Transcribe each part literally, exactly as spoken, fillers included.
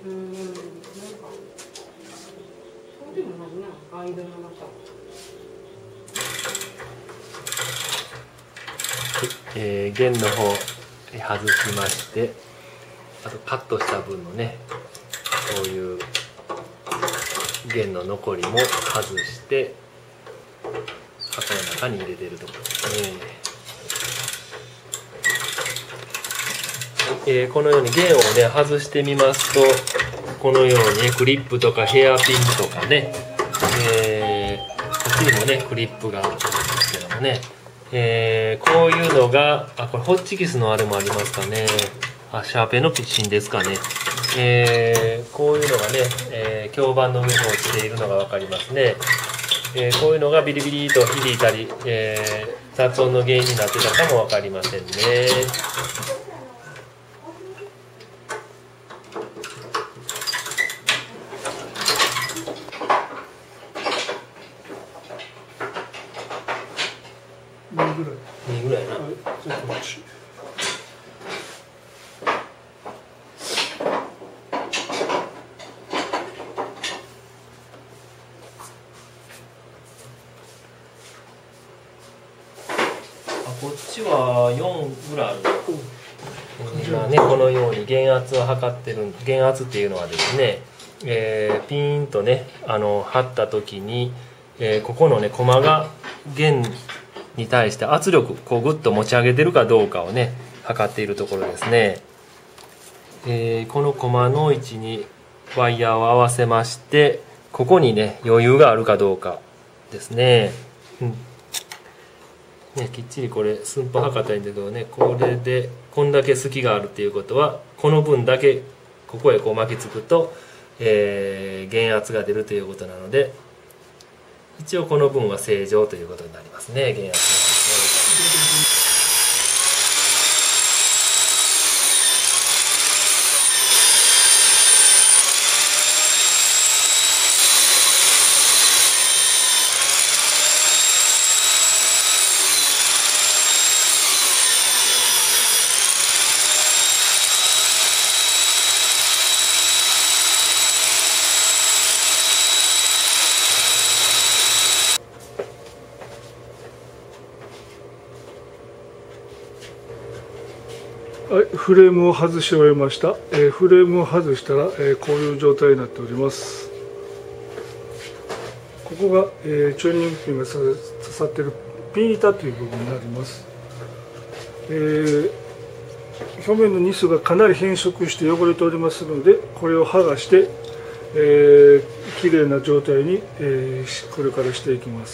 うん、なんかそうでもないな、間の中。 えー、弦の方外しまして、あとカットした分のね、こういう弦の残りも外して箱の中に入れてるところですね。えー、このように弦をね外してみますと、このように、ね、クリップとかヘアピンとかね、えー、こっちにもねクリップがあるんですけどもね、えー、こういうのが、あ、これホッチキスのあれもありますかね、あ、シャーペンのピッチンですかね、えー、こういうのがね、えー、響板の上に落ちているのが分かりますね。えー、こういうのがビリビリと響いたり、えー、雑音の原因になってたかも分かりませんね。 にぐらい。 にぐらいな。 はい、じゃあこっち。 こっちはよんぐらいある。今ね、このように減圧を測ってる。減圧っていうのはですね、えー、ピーンとね、あの張った時に、えー、ここのねコマが弦に対して圧力こうグッと持ち上げてるかどうかをね測っているところですね。えー、このコマの位置にワイヤーを合わせまして、ここにね余裕があるかどうかですね。うんね、きっちりこれ寸法測ったらいいんだけどね、これでこんだけ隙があるっていうことは、この分だけここへこう巻きつくと、えー、減圧が出るということなので、一応この分は正常ということになりますね、減圧の分ね。 はい、フレームを外し終えました。えー、フレームを外したら、えー、こういう状態になっております。ここが、えー、チューニングピンが刺さっているピン板という部分になります。えー、表面のニスがかなり変色して汚れておりますので、これを剥がして、えー、きれいな状態に、えー、これからしていきます。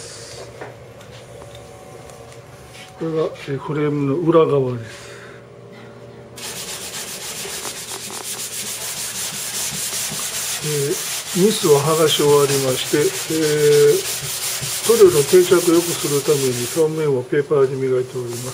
これが、えー、フレームの裏側です。えー、ニスを剥がし終わりまして、えー、塗料の定着を良くするために表面をペーパーで磨いております。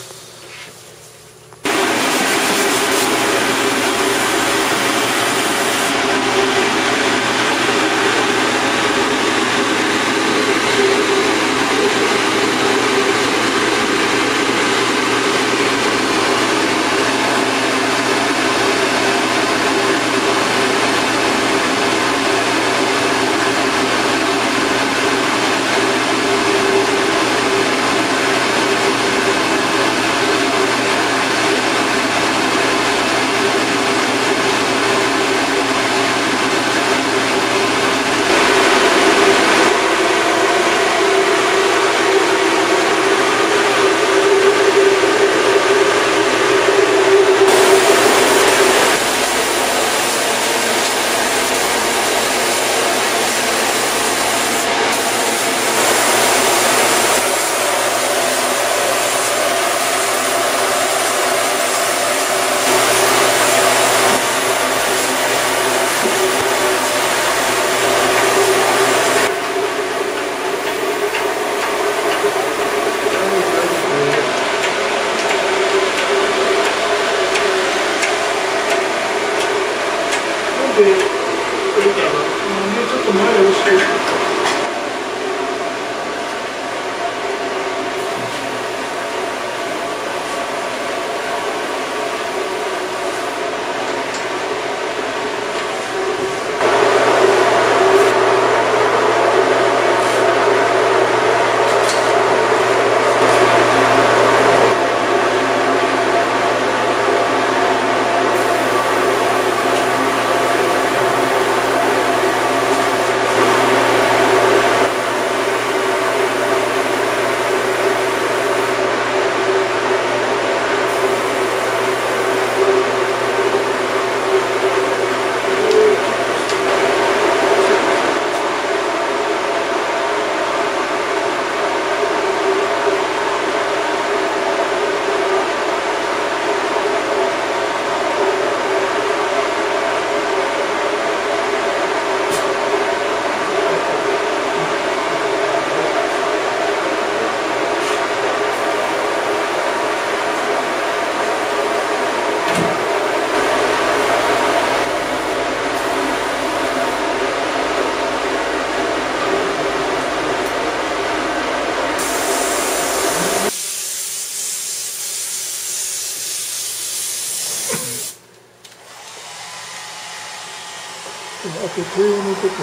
でこれをのとこに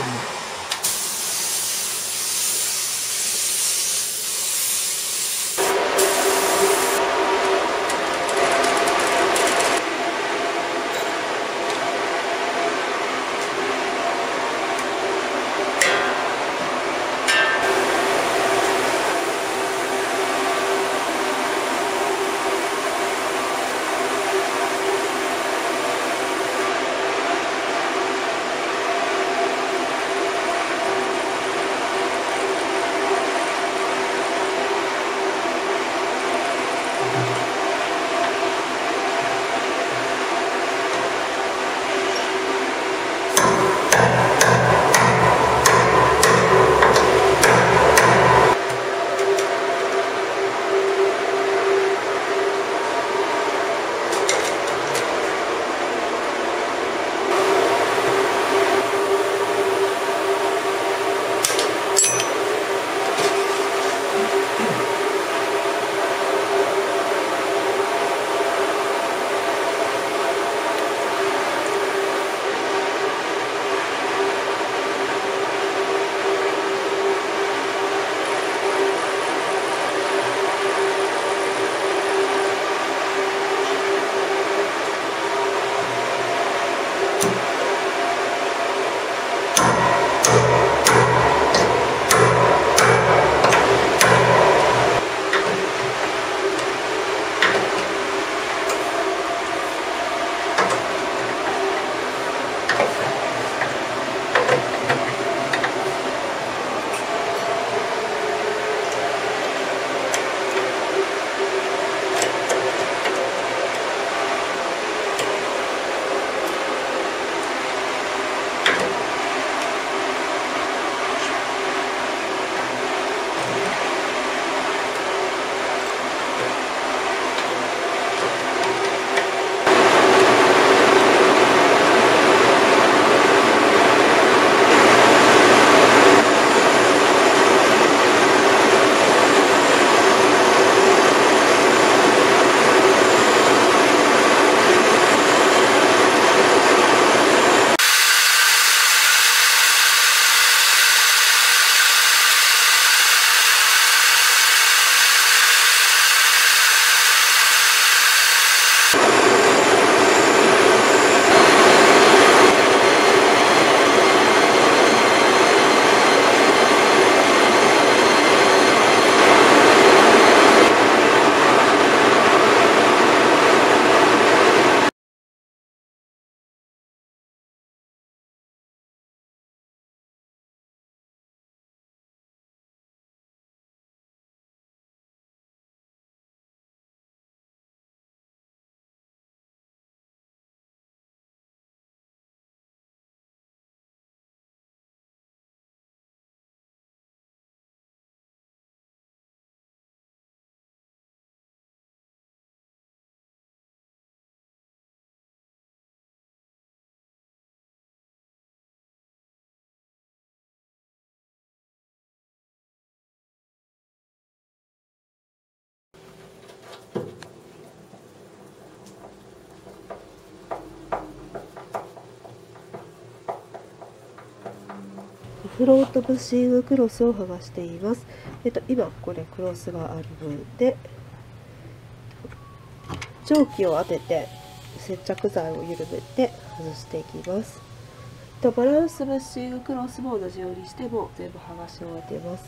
フロントブッシングクロスを剥がしています。えっと、今これクロスがある分で蒸気を当てて接着剤を緩めて外していきます。とバランスブッシングクロスも同じようにしても全部剥がし終えています。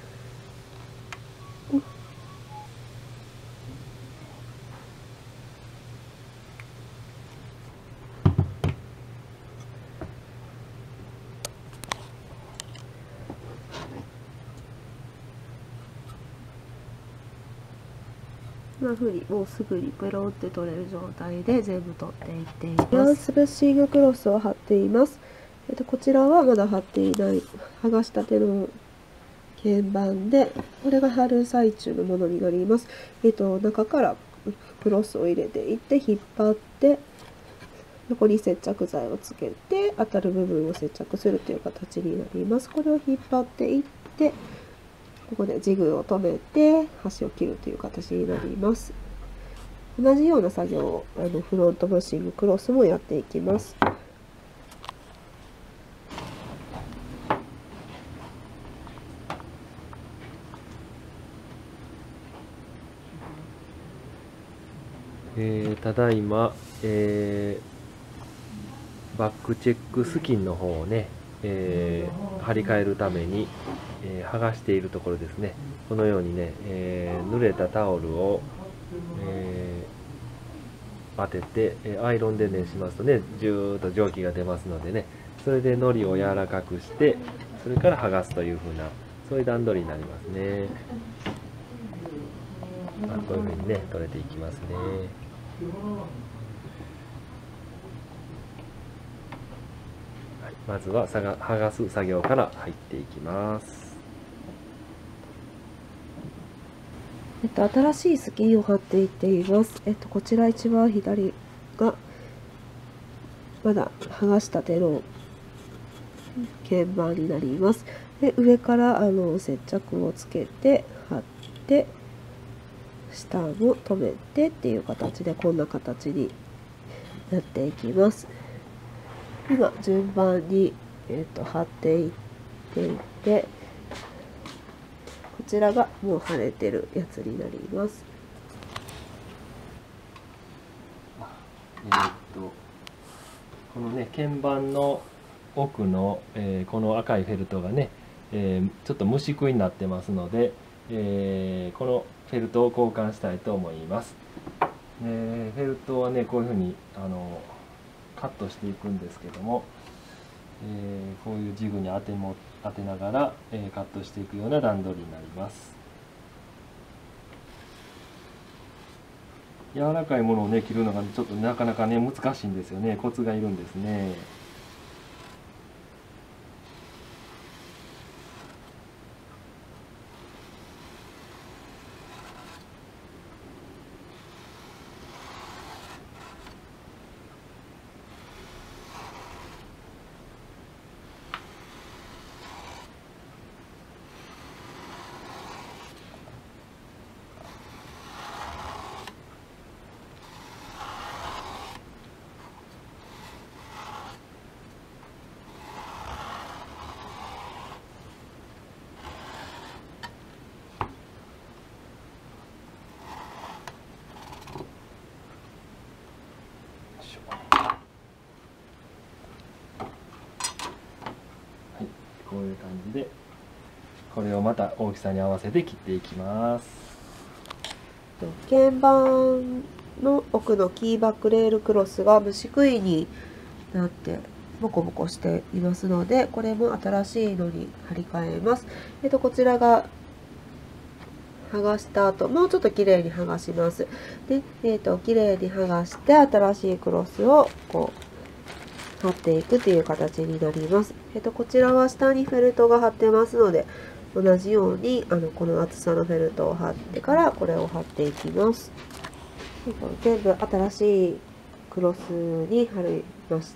こんな風にもうすぐにペロンって取れる状態で全部取っていっています。バランスブッシングクロスを貼っています。えっと、こちらはまだ貼っていない剥がしたての鍵盤で、これが貼る最中のものになります。えっと、中からクロスを入れていって引っ張って横に接着剤をつけて当たる部分を接着するという形になります。これを引っ張っていってここでジグを止めて端を切るという形になります。同じような作業をあのフロントブッシングクロスもやっていきます。 えー、ただいま、えー、バックチェックスキンの方をね、えー、張り替えるために、えー、剥がしているところですね。このようにね、えー、濡れたタオルを、えー、当てて、えー、アイロンでねしますとね、ジューッと蒸気が出ますのでね、それで糊を柔らかくして、それから剥がすという風な、そういう段取りになりますね。あ、こういう風にね取れていきますね。はい、まずはさが剥がす作業から入っていきます。 えっと、新しいスキンを貼っていっています。えっと、こちら一番左がまだ剥がしたての鍵盤になります。で、上からあの接着をつけて貼って下も留めてっていう形でこんな形になっていきます。今順番に、えー、と貼っていっていて、こちらがもう貼れてるやつになります。 えー、っとこのね鍵盤の奥の、えー、この赤いフェルトがね、えー、ちょっと虫食いになってますので、えー、このフェルトを交換したいと思います。えー、フェルトはねこういうふうにあのカットしていくんですけども、えー、こういうジグに当ても当てながら、えー、カットしていくような段取りになります。柔らかいものをね切るのがちょっとなかなかね難しいんですよね。コツがいるんですね。こういう感じでこれをまた大きさに合わせて切っていきます。 鍵盤の奥のキーバックレールクロスが虫食いになってボコボコしていますので、これも新しいのに貼り替えます。えっとこちらが剥がした後、もうちょっと綺麗に剥がします。で、えっと綺麗に剥がして新しいクロスをこう貼っていくという形になります。えっとこちらは下にフェルトが貼ってますので、同じようにあのこの厚さのフェルトを貼ってからこれを貼っていきます。全部新しいクロスに貼りました。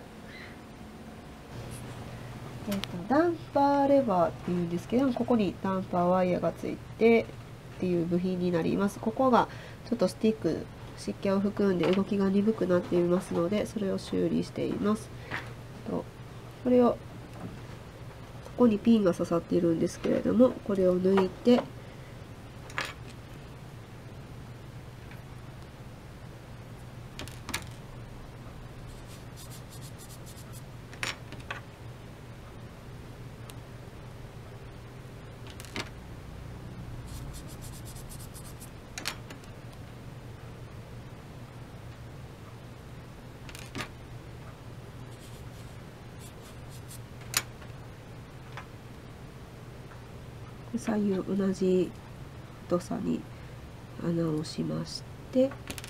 えー、とダンパーレバーっていうんですけども、ここにダンパーワイヤーがついてっていう部品になります。ここがちょっとスティック湿気を含んで動きが鈍くなっていますので、それを修理しています。とこれをここにピンが刺さっているんですけれども、これを抜いて左右同じ太さに穴をしまして、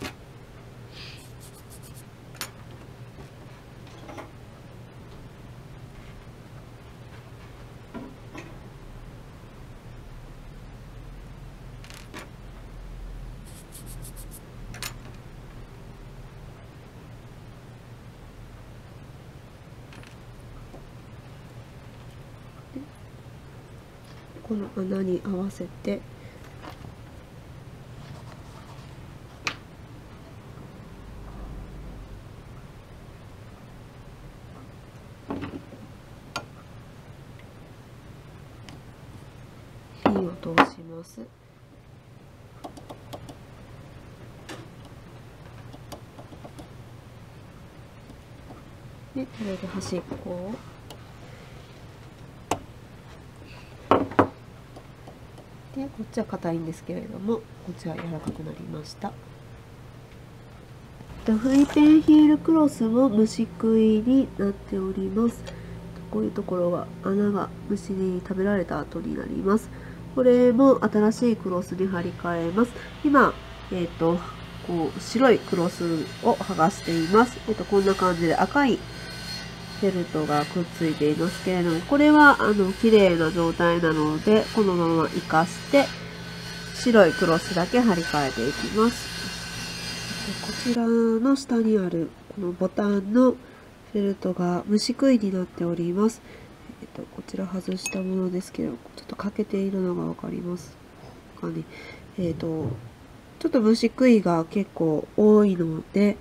この穴に合わせてピンを通します。 でこれで端っこをでこっちは硬いんですけれどもこっちは柔らかくなりました。フイペンヒールクロスも虫食いになっております。こういうところが穴が虫に食べられた後になります。これも新しいクロスに張り替えます。今、えっと、こう白いクロスを剥がしています。えっと、こんな感じで赤いフェルトがくっついていますけれども、これはあの綺麗な状態なので、このまま活かして白いクロスだけ張り替えていきます。こちらの下にあるこのボタンのフェルトが虫食いになっております。えっと、こちら外したものですけど、ちょっと欠けているのがわかりますかね。えっと、ちょっと虫食いが結構多いので、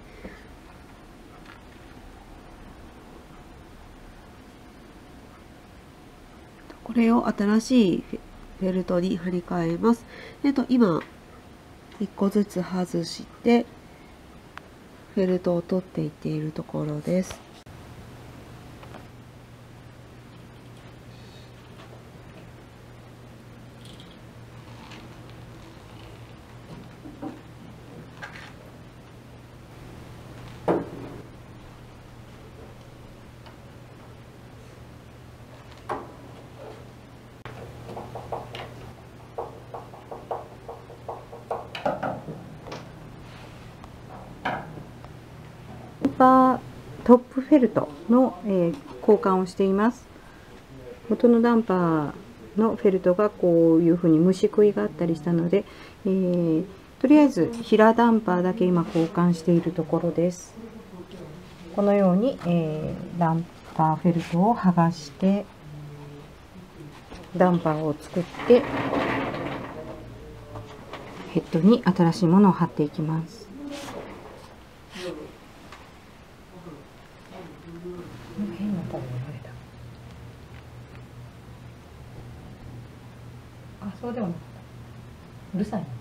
これを新しいフェルトに貼り替えます。えっと、今、いっこずつ外して、フェルトを取っていっているところです。 ダンパートップフェルトの、えー、交換をしています。元のダンパーのフェルトがこういうふうに虫食いがあったりしたので、えー、とりあえず平ダンパーだけ今交換しているところです。このように、えー、ダンパーフェルトを剥がしてダンパーを作ってヘッドに新しいものを貼っていきます。あ、そうではなかった。うるさいな。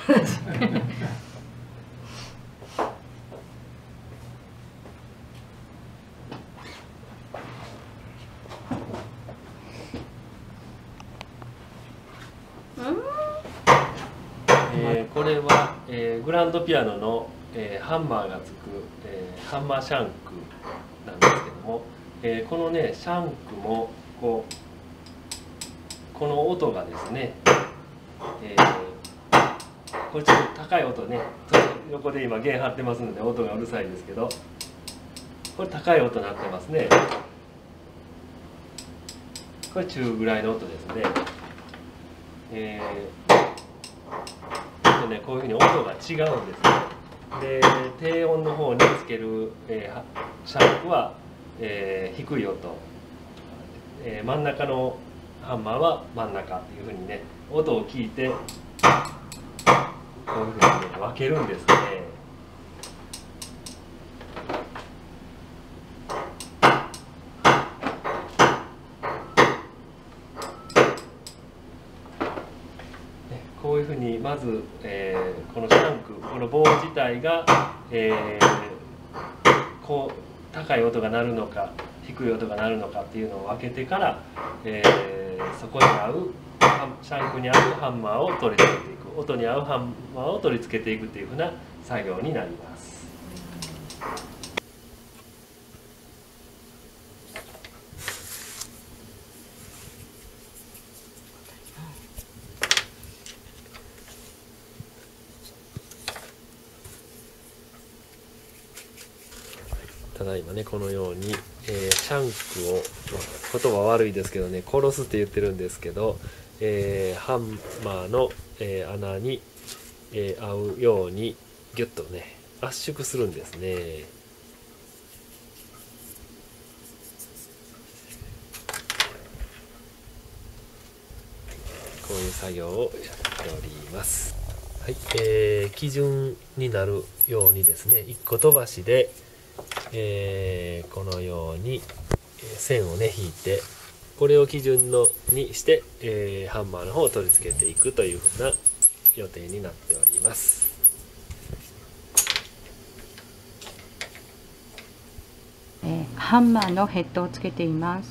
えーこれは、えーグランドピアノの、えーハンマーがつく、えーハンマーシャンクなんですけども、えーこのねシャンクもこうこの音がですね、えーこれちょっと高い音ね、ちょっと横で今弦張ってますので音がうるさいですけど、これ高い音鳴ってますね。これ中ぐらいの音ですね。えーね、こういうふうに音が違うんですね。で低音の方につける、えー、シャンクは、えー、低い音、えー、真ん中のハンマーは真ん中っていうふうにね音を聞いてこういうふうに、ね、分けるんですね。こういうふうにまず、えー、このシャンクこの棒自体が、えー、こう高い音が鳴るのか低い音が鳴るのかっていうのを分けてから、えー、そこに合うシャンクに合うハンマーを取り付けていく、音に合うハンマーを取り付けていくっていうふうな作業になります。ただいまねこのように、えー、シャンクを、まあ、言葉悪いですけどね殺すって言ってるんですけど、えー、ハンマーの、えー、穴に、えー、合うようにギュッとね圧縮するんですね。こういう作業をやっております。はい、えー、基準になるようにですね一個飛ばしでえー、このように線をね引いてこれを基準のにして、えー、ハンマーの方を取り付けていくというふうな予定になっております。 ええー、ハンマーのヘッドをつけています。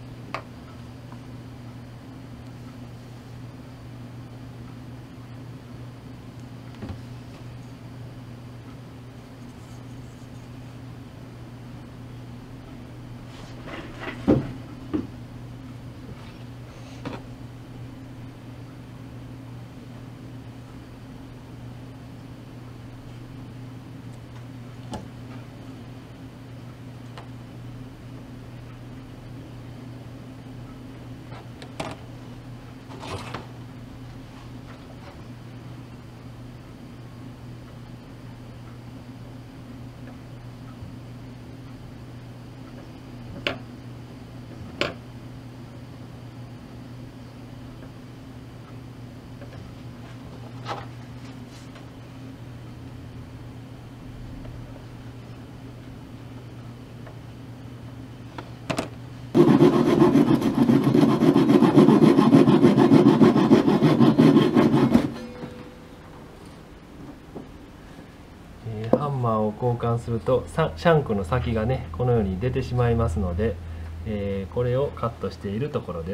ハンマーを交換するとシャンクの先がねこのように出てしまいますので、えー、これをカットしているところです。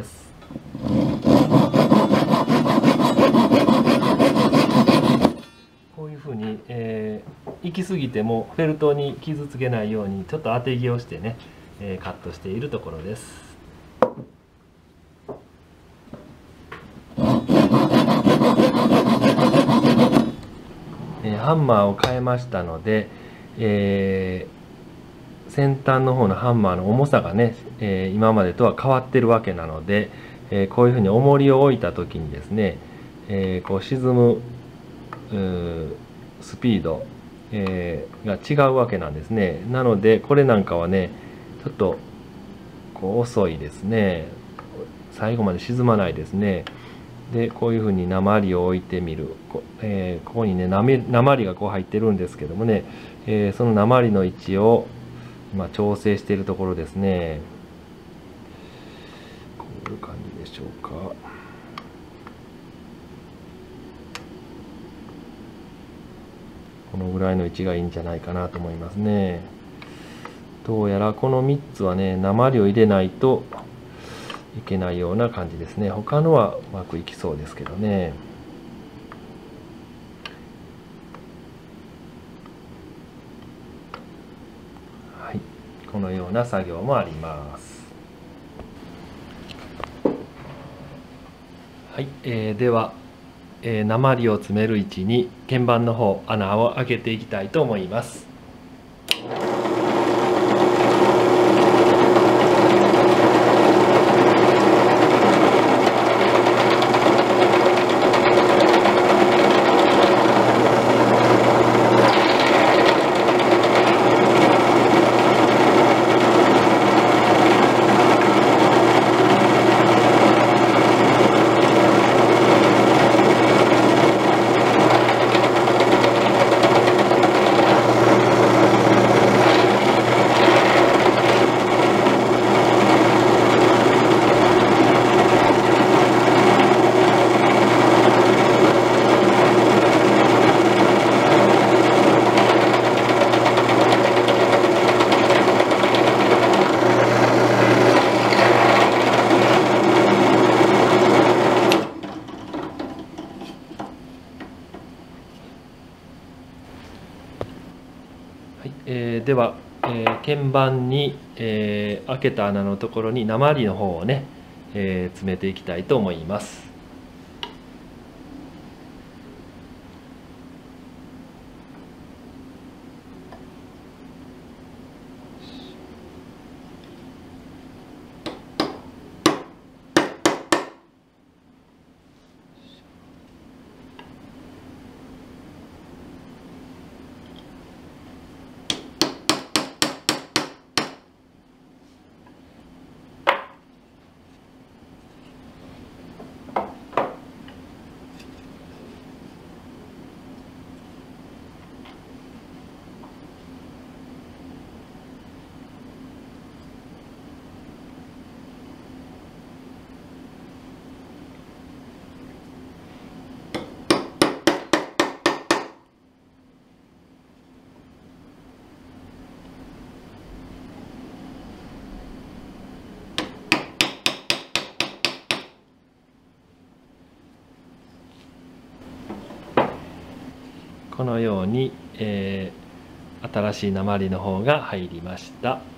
こういうふうに、えー、行き過ぎてもフェルトに傷つけないようにちょっと当て木をしてね、えー、カットしているところです。ハンマーを変えましたので、えー、先端の方のハンマーの重さがね、えー、今までとは変わってるわけなので、えー、こういうふうに重りを置いた時にですね、えー、こう沈むスピード、えー、が違うわけなんですね。なのでこれなんかはねちょっとこう遅いですね。最後まで沈まないですね。でこういうふうに鉛を置いてみる こ,、えー、ここにね鉛がこう入ってるんですけどもね、えー、その鉛の位置を今調整しているところですね。こういう感じでしょうか。このぐらいの位置がいいんじゃないかなと思いますね。どうやらこのみっつはね鉛を入れないといけないような感じですね。他のはうまくいきそうですけどね。はい、このような作業もあります。はい、えー、では、えー、鉛を詰める位置に鍵盤の方穴を開けていきたいと思います。えー、では、えー、鍵盤に、えー、開けた穴のところに鉛の方をね、えー、詰めていきたいと思います。はこのように、えー新しい鉛の方が入りました。